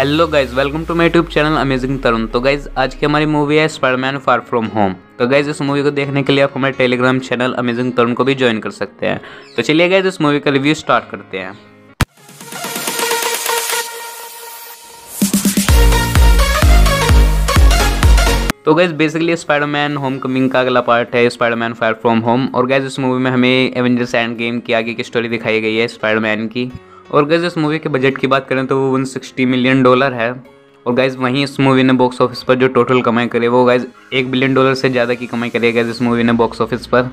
Hello guys, welcome to my YouTube channel amazing Tarun. तो guys आज की हमारी मूवी है स्पाइडरमैन फार फ्रॉम होम। तो गाइज इस मूवी को देखने के लिए आप हमारे टेलीग्राम चैनल अमेजिंग तरुण को भी ज्वाइन कर सकते हैं। तो चलिए गाइज इस मूवी का रिव्यू स्टार्ट करते हैं। तो गाइज बेसिकली स्पाइडरमैन होमकमिंग का अगला पार्ट है स्पाइडरमैन फार फ्रॉम होम। और गाइज इस मूवी में हमें एवेंजर्स एंड गेम की आगे की स्टोरी दिखाई गई है स्पाइडरमैन की। और गाइज इस मूवी के बजट की बात करें तो वो $160 मिलियन है। और गाइज वहीं इस मूवी ने बॉक्स ऑफिस पर जो टोटल कमाई करी वो गाइज $1 बिलियन से ज़्यादा की कमाई करी है गाइज इस मूवी ने बॉक्स ऑफिस पर।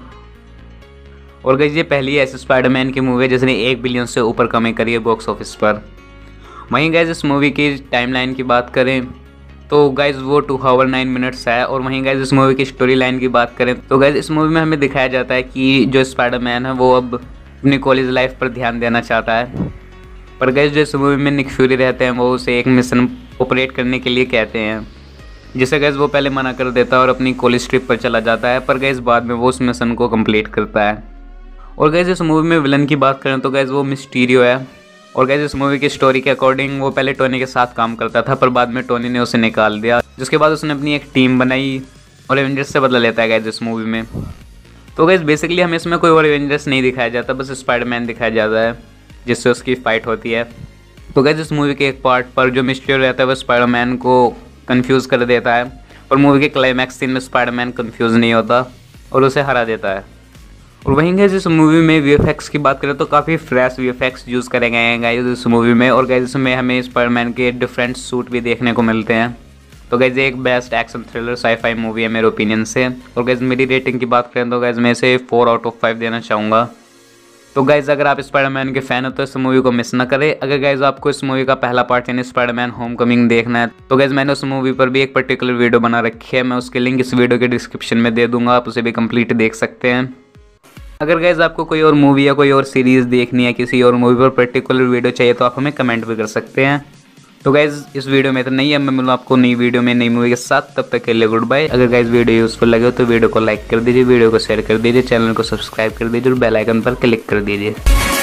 और गाइज ये पहली ऐसी स्पाइडरमैन की मूवी है जिसने 1 बिलियन से ऊपर कमाई करी है बॉक्स ऑफिस पर। वहीं गाइज इस मूवी की टाइमलाइन की बात करें तो गाइज वो 2 आवर 9 मिनट्स है। और वहीं गाइज इस मूवी की स्टोरी लाइन की बात करें तो गाइज इस मूवी में हमें दिखाया जाता है कि जो स्पाइडरमैन है वो अब अपनी कॉलेज लाइफ पर ध्यान देना चाहता है। पर गाइज जो इस मूवी में निक फ्यूरी रहते हैं वो उसे एक मिशन ऑपरेट करने के लिए कहते हैं, जिसे गाइज वो पहले मना कर देता है और अपनी कॉलेज ट्रिप पर चला जाता है। पर गाइज बाद में वो उस मिशन को कंप्लीट करता है। और गाइज इस मूवी में विलन की बात करें तो गाइज वो मिस्टीरियो है। और गाइज इस मूवी की स्टोरी के अकॉर्डिंग वो पहले टोनी के साथ काम करता था, पर बाद में टोनी ने उसे निकाल दिया, जिसके बाद उसने अपनी एक टीम बनाई और एवेंजर्स से बदला लेता है गाइज इस मूवी में। तो गाइज बेसिकली हमें इसमें कोई और एवेंजर्स नहीं दिखाया जाता, बस स्पाइडरमैन दिखाया जाता है जिससे उसकी फाइट होती है। तो गाइज इस मूवी के एक पार्ट पर जो मिस्टीरियो रहता है वो स्पाइडरमैन को कंफ्यूज कर देता है। और मूवी के क्लाइमैक्स सीन में स्पाइडरमैन कंफ्यूज नहीं होता और उसे हरा देता है। और वहीं गाइज इस मूवी में वीएफएक्स की बात करें तो काफ़ी फ्रेश वीएफएक्स यूज़ करे गए हैं गाइज इस मूवी में। और गाइज इसमें हमें स्पाइडरमैन के डिफरेंट सूट भी देखने को मिलते हैं। तो गाइज एक best action thriller sci-fi movie है मेरे ओपिनियन से। और गाइज मेरी रेटिंग की बात करें तो गाइज मैं इसे 4 आउट ऑफ 5 देना चाहूँगा। तो गाइज अगर आप स्पाइडरमैन के फैन हो तो इस मूवी को मिस ना करें। अगर गाइज आपको इस मूवी का पहला पार्ट यानी स्पाइडरमैन होमकमिंग देखना है तो गाइज मैंने उस मूवी पर भी एक पर्टिकुलर वीडियो बना रखी है, मैं उसके लिंक इस वीडियो के डिस्क्रिप्शन में दे दूंगा, आप उसे भी कंप्लीट देख सकते हैं। अगर गाइज आपको कोई और मूवी या कोई और सीरीज़ देखनी है, किसी और मूवी पर पर्टिकुलर वीडियो चाहिए तो आप हमें कमेंट भी कर सकते हैं। तो गाइज इस वीडियो में तो नहीं है, मैं मिलूँ आपको नई वीडियो में नई मूवी के साथ। तब तक के लिए गुड बाय। अगर गाइज वीडियो यूजफुल लगे तो वीडियो को लाइक कर दीजिए, वीडियो को शेयर कर दीजिए, चैनल को सब्सक्राइब कर दीजिए और बेल आइकन पर क्लिक कर दीजिए।